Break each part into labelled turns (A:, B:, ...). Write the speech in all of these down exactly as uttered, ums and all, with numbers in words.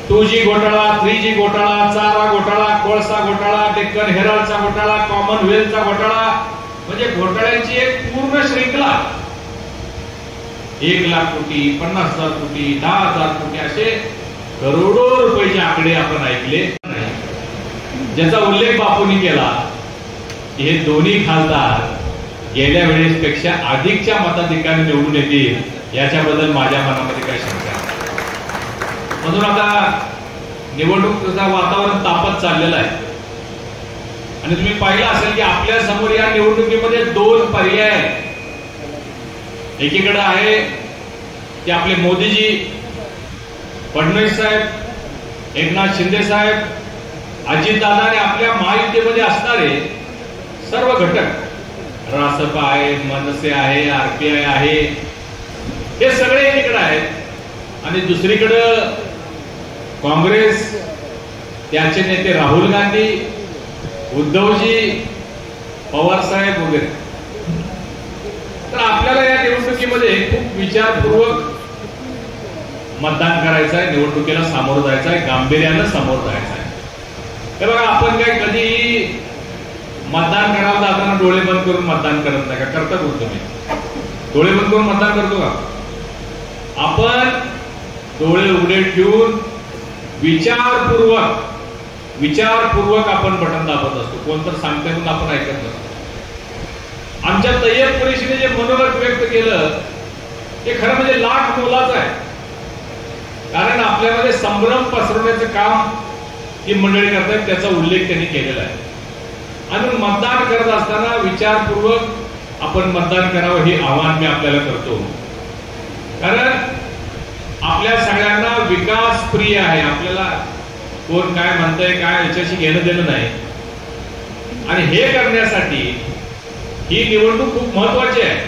A: To जी घोटाळा, three G घोटाळा, चारा घोटाळा, कोळसा घोटाळा, डेक्कन हेराल्डचा घोटाळा, कॉमनवेल्थचा घोटाळा, म्हणजे घोटाळ्यांची एक पूर्ण श्रृंखला. एक लाख कोटी, पन्नास हजार कोटी, दहा हजार कोटी असे करोडो रुपयाचे आकडे आपण ऐकले. ज्याचा उल्लेख बापूंनी केला की हे दोन्ही खासदार गेल्या वेळेसपेक्षा अधिकच्या मताधिकाने निवडून येतील याच्याबद्दल माझ्या मनामध्ये काही शंका नाही. म्हणून आता निवडणुकीचं वातावरण तापत चाललेलं आहे आणि तुम्ही पाहिलं असेल की आपल्या समोर या निवडणुकीमध्ये दोन पर्याय आहेत. एकीकडे आहे की आपले मोदीजी, फडणवीस साहेब, एकनाथ शिंदे साहेब, अजितदादा आणि आपल्या महायुतीमध्ये असणारे सर्व घटक, रासपा आहे, मनसे आहे, आरपीआय आहे, हे सगळे एकीकडे आहेत. आणि दुसरीकडं काँग्रेस, त्याचे नेते राहुल गांधी, उद्धवजी, पवार साहेब वगैरे. तर आपल्याला या निवडणुकीमध्ये खूप विचारपूर्वक मतदान करायचं आहे, निवडणुकीला सामोरं जायचं आहे, गांभीर्यानं सामोरं जायचं आहे. हे बघा, आपण काय कधी मतदान करायला जाताना डोळे बंद करून मतदान करत नाही का? करता बोलतो मी, डोळे बंद करून मतदान करतो का? आपण डोळे उघडे ठेवून विचारपूर्वक विचारपूर्वक आपण बटन दाबत असतो. कोणतर सांगते म्हणून आपण ऐकत नसतो. आमच्या तय्यब कुरेशीने जे मनोगत व्यक्त केलं ते खरं म्हणजे लाख मोलाचं आहे. कारण आपल्यामध्ये संभ्रम पसरवण्याचं काम ही मंडळी करतात, त्याचा उल्लेख त्यांनी केलेला आहे. आणि मतदान करत असताना विचारपूर्वक आपण मतदान करावं हे आवाहन मी आपल्याला करतो. कारण आपल्या सगळ्यांना विकास प्रिय आहे. आपल्याला कोण काय म्हणतंय काय याच्याशी घेणं देणं नाही. आणि हे करण्यासाठी ही निवडणूक खूप महत्वाची आहे.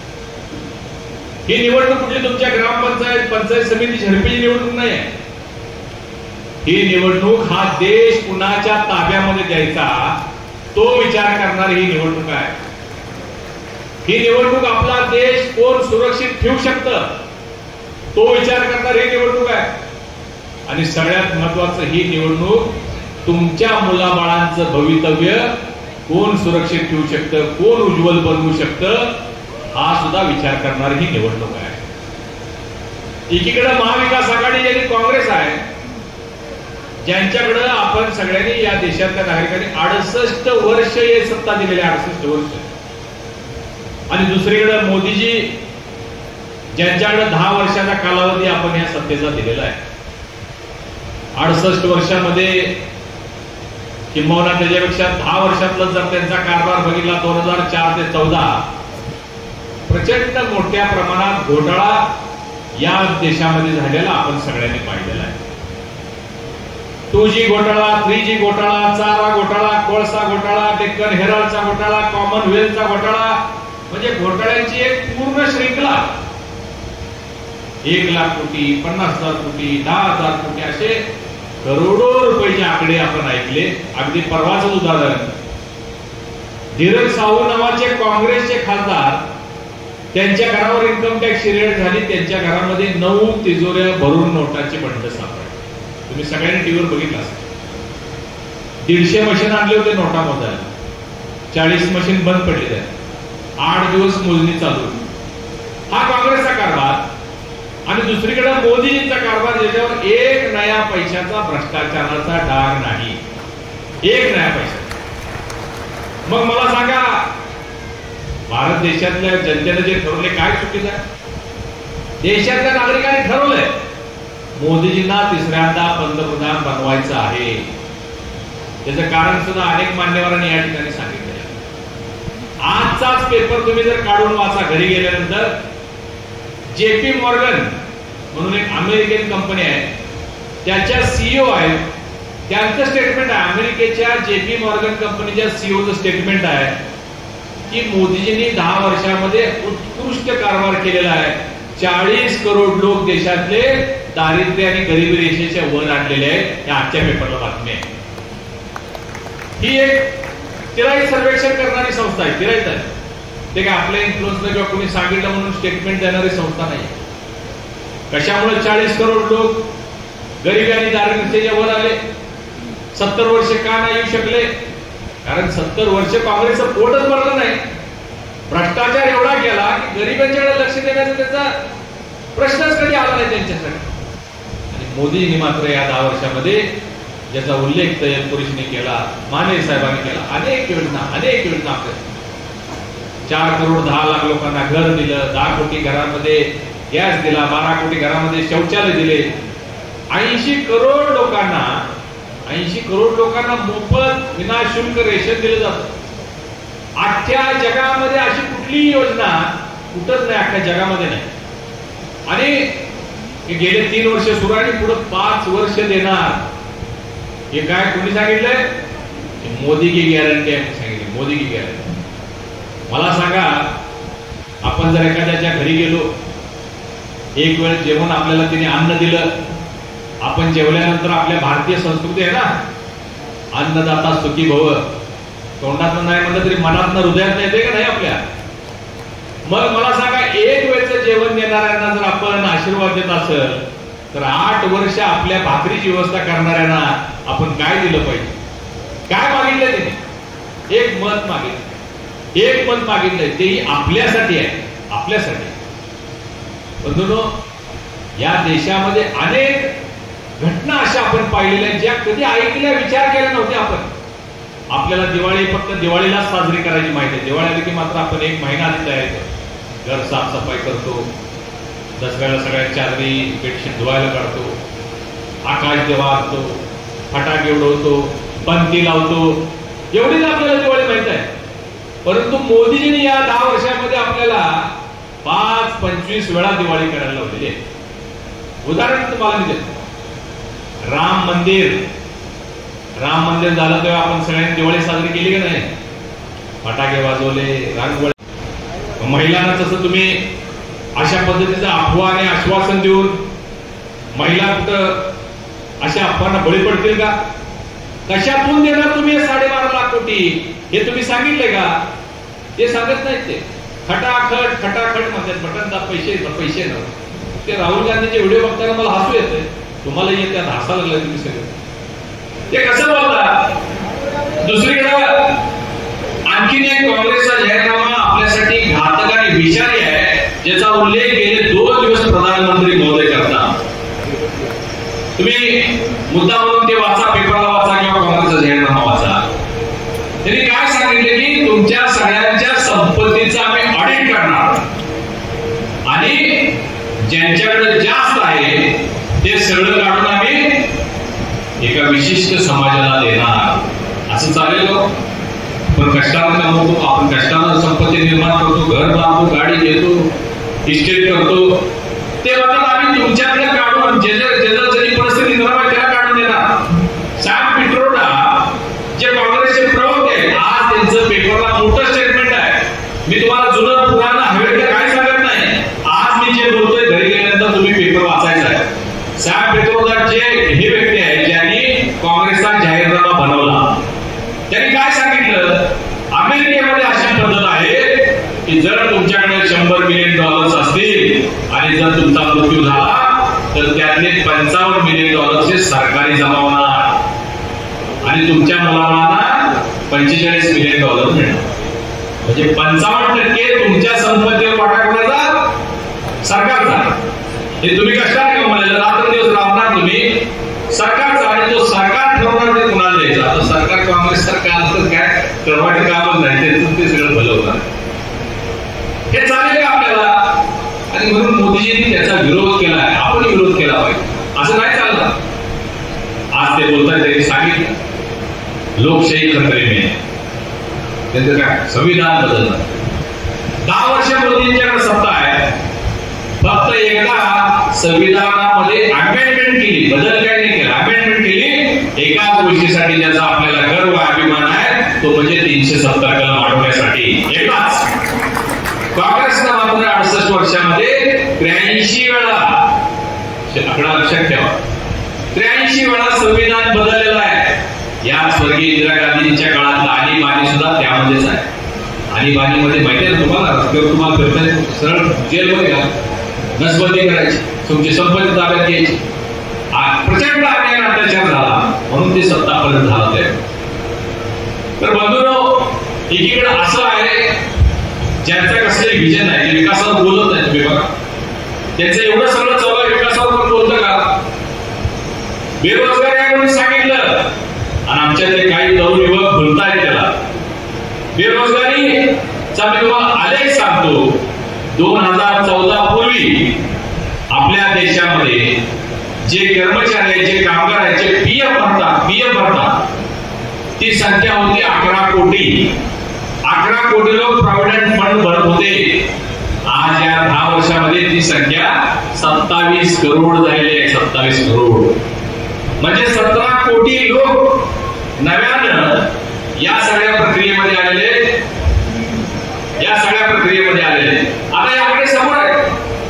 A: ही निवडणूक कुठली तुमच्या ग्रामपंचायत, पंचायत समिती, झडपीची निवडणूक नाही आहे. ही निवडणूक हा देश कुणाच्या ताब्यामध्ये द्यायचा तो विचार करणारी ही निवडणूक आहे. ही निवडणूक आपला देश कोण सुरक्षित ठेवू शकतं तो विचार करणारी ही निवडणूक आहे. आणि सगळ्यात महत्वाचं, ही निवडणूक तुमच्या मुलाबाळांचं भवितव्य कोण सुरक्षित ठेवू शकतं, कोण उज्ज्वल बनवू शकतं हा सुद्धा विचार करणारी ही निवडणूक आहे. एकीकडे महाविकास आघाडी आणि काँग्रेस आहे, ज्यांच्याकडे आपण सगळ्यांनी या देशातल्या नागरिकांनी अडुसष्ट वर्ष हे सत्ता दिलेली आहे, अडुसष्ट वर्ष. आणि दुसरीकडे मोदीजी, ज्यांच्याकडे दहा वर्षाचा कालावधी आपण या सत्तेचा दिलेला आहे. अडुसष्ट वर्षामध्ये किंबहुना त्याच्यापेक्षा दहा वर्षातला जर त्यांचा कारभार बघितला, दोन हजार चार ते चौदा प्रचंड मोठ्या प्रमाणात घोटाळा या देशामध्ये झालेला आपण सगळ्यांनी पाहिलेला आहे. टू जी घोटाळा, थ्री जी घोटाळा, चारा घोटाळा, कोळसा घोटाळा, डेक्कन हेराल्डचा घोटाळा, कॉमनवेल्थचा घोटाळा, म्हणजे घोटाळ्यांची एक पूर्ण श्रृंखला. एक लाख कोटी, पन्नास हजार कोटी, दहा हजार कोटी असे करोडो रुपयाचे आकडे आपण ऐकले. अगदी परवाचं उदाहरण, धीरज साहू नावाचे काँग्रेसचे खासदार, त्यांच्या घरावर इन्कम टॅक्सची रेड झाली. त्यांच्या घरामध्ये नऊ तिजोऱ्या भरून नोटांचे बंड सापडले. तुम्ही सगळ्यांनी टीव्हीवर बघितलं असेल. दीडशे मशीन आणले होते नोटा मोजायला, चाळीस मशीन बंद पडलेले आहेत. आठ दिवस मोजणी चालू. हा काँग्रेसचा कारभार. आणि दुसरीकडे मोदीजींचा कारभार, ज्याच्यावर एक नया पैशाचा भ्रष्टाचाराचा डाग नाही, एक नया पैसा. मग मला सांगा, भारत देशातल्या जनतेने जे ठरवले काय चुकीचं आहे? देशातल्या नागरिकांनी ठरवलंय मोदीजींना तिसऱ्यांदा पंतप्रधान बनवायचं आहे. त्याचं कारण सुद्धा अनेक मान्यवरांनी या ठिकाणी सांगितलं. आजचाच पेपर तुम्ही जर काढून वाचा घरी गेल्यानंतर, जेपी मॉर्गन म्हणून एक अमेरिकन कंपनी आहे, त्याच्या सीईओ आहेत, त्यांचं स्टेटमेंट आहे. अमेरिकेच्या जेपी मॉर्गन कंपनीच्या सीईओचं स्टेटमेंट आहे की मोदीजींनी दहा वर्षामध्ये उत्कृष्ट कारभार केलेला आहे. चाळीस करोड लोक देशातले दारिद्र्य आणि गरिबी रेषेच्या वर आणलेले आहेत. या आजच्या पेपरला बातमी आहे. ही एक तिराई सर्वेक्षण करणारी संस्था आहे. तिराईच आहे ते, काय आपल्या इन्फ्लुएन्सला किंवा कोणी सांगितलं म्हणून स्टेटमेंट देणारी संस्था नाही. कशामुळे चाळीस करोड लोक गरिबी आणि दारिद्र्याच्या वर आले. सत्तर वर्ष का नाही येऊ शकले? कारण सत्तर वर्ष काँग्रेसचं पोटच भरलं नाही. भ्रष्टाचार एवढा केला की गरिबांच्याकडे लक्ष देण्याचा त्याचा प्रश्नच कधी आला नाही त्यांच्यासाठी. आणि मोदींनी मात्र या दहा वर्षामध्ये ज्याचा उल्लेख तय्यब कुरेशीने केला, माने साहेबांनी केला, अनेक योजना अनेक योजना आपल्या चार करोड दहा लाख लोकांना घर दिलं, दहा कोटी घरामध्ये गॅस दिला, बारा कोटी घरामध्ये शौचालय दिले, ऐंशी करोड लोकांना ऐंशी करोड लोकांना मोफत विनाशुल्क रेशन दिलं जातं. अख्ख्या जगामध्ये अशी कुठलीही योजना कुठंच नाही, अख्ख्या जगामध्ये नाही. आणि गेले तीन वर्ष सुरू आणि पुढे पाच वर्ष देणार हे काय कोणी सांगितलंय? मोदी की गॅरंटी आहे सांगितली. मोदी की गॅरंटी. मला सांगा, आपण जर एखाद्याच्या घरी गेलो, एक वेळ जेवण आपल्याला तिने अन्न दिलं, आपण जेवल्यानंतर आपल्या भारतीय संस्कृती आहे ना, अन्नदाता सुखी भव, तोंडात नाही म्हणलं तरी मनात हृदयात येते का नाही आपल्या? मग मला सांगा, एक वेळचं जेवण देणाऱ्यांना जर आपण आशीर्वाद देत असेल तर आठ वर्ष आपल्या भाकरीची व्यवस्था करणाऱ्यांना आपण काय दिलं पाहिजे? काय मागितलं त्याने? एक मत मागितलं, एक मत मागितलंय, तेही आपल्यासाठी आहे, आपल्यासाठी. बंधूंनो, या देशामध्ये अनेक घटना अशा आपण पाहिलेल्या आहेत ज्या कधी ऐकल्या, विचार केला नव्हत्या आपण. आपल्याला दिवाळी फक्त दिवाळीलाच साजरी करायची माहिती आहे. दिवाळी आली की मात्र आपण एक महिना आधी तयारी करतो, घर साफसफाई करतो, दसऱ्याला सगळ्या चादरी बेडशीट धुवायला काढतो, आकाश दिवा आणतो, फटाके उडवतो, पंती लावतो, एवढीच आपल्याला दिवाळी माहित आहे. परंतु मोदीजींनी या दहा वर्षामध्ये आपल्याला पाच पंचवीस वेळा दिवाळी करायला लावलेली आहे. उदाहरण तुम्हाला मी देतो. राम मंदिर राम मंदिर झालं तेव्हा आपण सगळ्यांनी दिवाळी साजरी केली का नाही? फटाके वाजवले, रांगोळी. महिलांना तसं तुम्ही अशा पद्धतीचं अफवा आणि आश्वासन देऊन महिला कुठं अशा अफवांना बळी पडतील का? कशातून देणार तुम्ही साडेबारा लाख कोटी? हे तुम्ही सांगितले का? ते सांगत नाहीत. ते खटाखट खटाखट म्हणतात, बटन दाब, पैसे पैसे न. ते राहुल गांधीचे व्हिडिओ बघताना मला हसू येते, तुम्हाला येते हसा लागला तुम्ही सगळे. ते कसं बोलतात? दुसरीकडे आणखीन एक काँग्रेसचा जाहीरनामा आपल्यासाठी घातक आणि विषारी आहे, ज्याचा उल्लेख गेले दोन दिवस प्रधानमंत्री महोदय करतात. तुम्ही मुद्दा म्हणून ते वाचा, पेपरला वाचा किंवा काँग्रेसचा जाहीरनामा वाचा. त्यांनी काय सांगितले की तुमच्या सगळ्यांच्या संपत्तीचं आम्ही ऑडिट करणार आणि ज्यांच्याकडे जास्त आहे ते सगळं काढून आम्ही एका विशिष्ट समाजाला देणार. असं चालेल का? पण कष्टानं कमवतो आपण, कष्टानं संपत्ती निर्माण करतो, घर बांधतो, गाडी घेतो, इस्टेट करतो, ते म्हणतात आम्ही तुमच्याकडे काढून जे ज्याची परिस्थिती निर्माण आहे त्याला काढून देणार. सॅम पिट्रोडा जे काँग्रेसचे प्रवक्ते आहेत, आज त्यांचं पेपरला मोठं स्टेटमेंट आहे. मी तुम्हाला जुनं पुराणं हवेतलं काय सांगत नाही, आज मी जे बोलतोय घरी गेल्यानंतर तुम्ही पेपर वाचायचा आहे. सॅम पिट्रोडा जे हे व्यक्ती आहे ज्यांनी काँग्रेसचा जाहीरनामा बनवला, त्यांनी काय सांगितलं? अमेरिकेमध्ये अशी पद्धत आहे की जर तुमच्याकडे शंभर मिलियन डॉलर्स असतील आणि जर तुमचा मृत्यू झाला तर त्यातले पंचावन्न मिलियन डॉलर्सचे सरकारी जमा होणार आणि तुमच्या मुलांना पंचेचाळीस मिलियन डॉलर मिळणार. म्हणजे पंचावन्न टक्के तुमच्या संपत्तीवर वाटा कोणाचा? सरकारचा. हे तुम्ही कशाला कमवलेलं? रात्र दिवस राबणार तुम्ही सरकारचा आणि तो सरकार ठरवणार ते कुणाला द्यायचा. आता सरकार काँग्रेस सरकार असतं काय ठरवायचं कामच नाही, ते सगळं भलं होणार. हे चालेल का आपल्याला? आणि म्हणून मोदीजींनी त्याचा विरोध केला आहे, आपण विरोध केला पाहिजे. असं नाही चाललं. आज ते बोलतात, त्यांनी सांगितलं लोकशाही खतरे में, त्यांचं काय संविधान बदलणार. दहा वर्ष मोदींच्याकडे सत्ता आहे, फक्त एकदा संविधानामध्ये अमेंडमेंट केली, बदल काय नाही केला, अमेंडमेंट केली एकाच गोष्टीसाठी ज्याचा आपल्याला गर्व अभिमान आहे, तो म्हणजे तीनशे सत्तर कलम वाढवण्यासाठी. एकदाच. काँग्रेसनं मात्र अडुसष्ट वर्षामध्ये त्र्याऐंशी वेळा, आकडा लक्षात ठेवा, त्र्याऐंशी वेळा संविधान बदललेलं आहे. या स्वर्गीय इंदिरा गांधींच्या काळात आणीबाणी सुद्धा त्यामध्येच आहे. आणीबाणीमध्ये माहिती आहे तुम्हाला, रस्त्यावर तुम्हाला फिरताय सरळ जेलमध्ये घ्या, नसबंदी करायची, तुमची संपत्ती ताब्यात घ्यायची. प्रचंड अन्याय अत्याचार झाला म्हणून ते सत्तापर्यंत झालं ते. तर बंधूंनो, एकीकडे असं आहे ज्यांचं कसले विजन आहे, जे विकासावर बोलत नाही. तुम्ही बघा त्यांचं एवढं सगळं चालू आहे, विकासावर पण बोलतं का? बेरोजगारी आहे म्हणून सांगितलं आणि आमच्यातले काही तरुण युवक बोलतायत त्याला. बेरोजगारीचा मी तुम्हाला आलेख सांगतो. दोन हजार चौदा पूर्वी आपल्या देशामध्ये जे कर्मचारी आहेत, जे कामगार आहेत, जे पीएफ भरतात पीएफ भरतात ती संख्या होती अकरा कोटी. अकरा कोटी लोक प्रॉव्हिडंट फंड भरत होते. आज या दहा वर्षामध्ये ती संख्या सत्तावीस करोड झालेली आहे. सत्तावीस करोड म्हणजे सतरा कोटी लोक नव्यानं या सगळ्या प्रक्रियेमध्ये आलेले या सगळ्या प्रक्रियेमध्ये आलेले आता याकडे समोर आहे.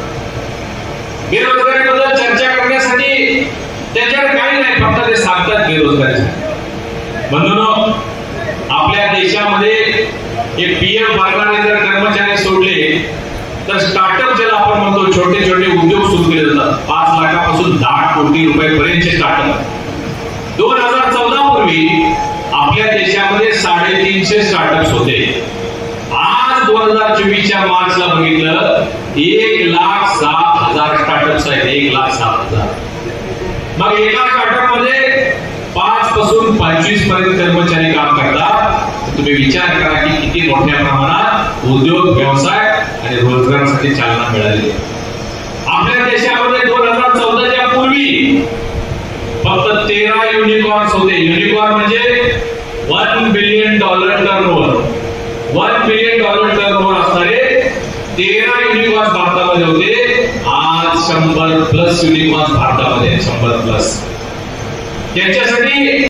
A: बेरोजगारीबद्दल चर्चा करण्यासाठी त्याच्यावर काही नाही, फक्त ते सांगतात बेरोजगारी. बंधूंनो, आपल्या देशामध्ये हे पीएफ भरणारे जर कर्मचारी सोडले तर स्टार्टअप ज्याला आपण म्हणतो, छोटे छोटे उद्योग सुरू केले जातात. पाच लाखापासून दहा कोटी रुपयापर्यंतचे स्टार्टअप. दोन हजार चौदा पूर्वी आपल्या देशामध्ये साडेतीनशे स्टार्टअप्स होते. आज दोन हजार चोवीसच्या मार्चला बघितलं एक लाख सात हजार स्टार्टअप्स आहेत. एक लाख सात हजार. मग एका स्टार्टअप मध्ये पाच पासून पंचवीस पर्यंत कर्मचारी काम करतात. तुम्ही विचार करा की किती मोठ्या प्रमाणात उद्योग, व्यवसाय आणि रोजगारासाठी चालना मिळाली. आपल्या देशामध्ये दोन हजार चौदाच्या पूर्वी फक्त तेरा युनिकॉर्न्स होते. युनिकॉर्न म्हणजे one billion dollar turnover. One billion dollar turnover असणारे तेरा युनिकॉर्न्स भारतामध्ये होते. आज शंभर प्लस युनिकॉर्न्स भारतामध्ये, शंभर प्लस. त्याच्यासाठी